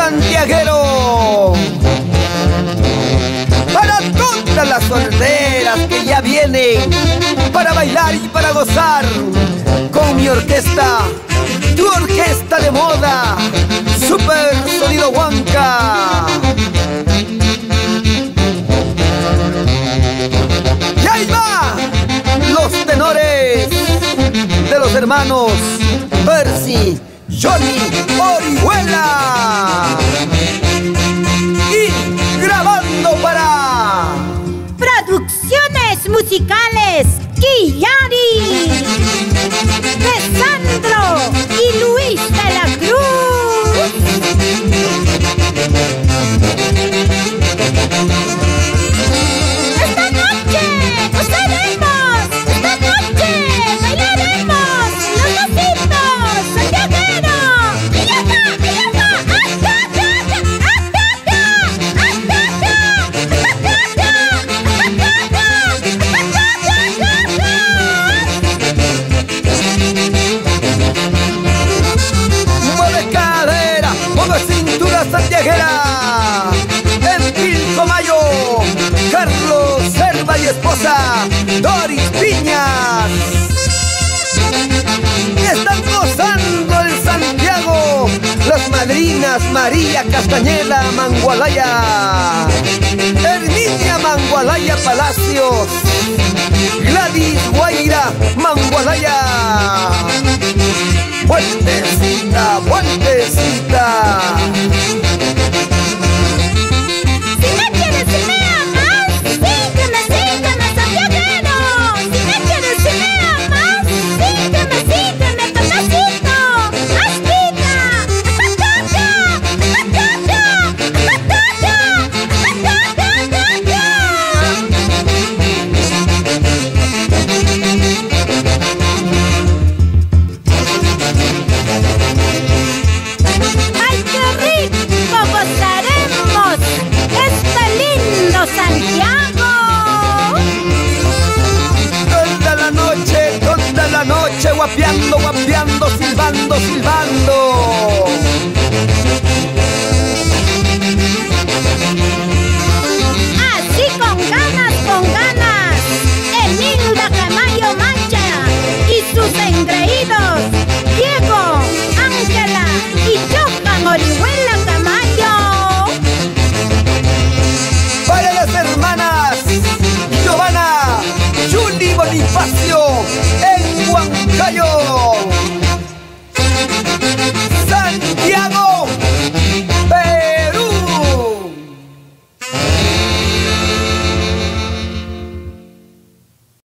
santiaguero. Para todas las solteras que ya vienen para bailar y para gozar con mi orquesta, tu orquesta de moda, Super Sonido Huanca. Y ahí va, los tenores de los hermanos Percy, Johnny, Orihuela. Y grabando para Producciones Musicales Quillari, de Sandro y Luis de la Cruz. Esta noche gozaremos, esta noche bailaremos los pasitos santiaguero. mueve cadera, mueve cintura santiaguera. En Pilcomayo, Carlos Serva y esposa Doris Piñas. Y están gozando el Santiago las madrinas María Castañeda Mangualaya, Herminia Mangualaya Palacios, Gladys Guaira Mangualaya. Vueltecita, vueltecita. Si me quieres, si me amas, sígueme, sígueme, santiaguero. Si me quieres, si me amas, sígueme, sígueme, papacito. Asquita, ¡ay, qué rico gozaremos este lindo Santiago! Toda la noche, guapeando, guapeando, silbando, silbando.